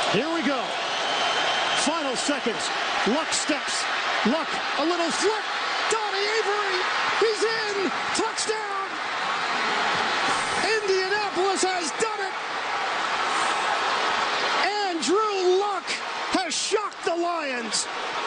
Here we go. Final seconds. Luck steps. Luck, a little flip. Donnie Avery, he's in. Touchdown. Indianapolis has done it. And Drew Luck has shocked the Lions.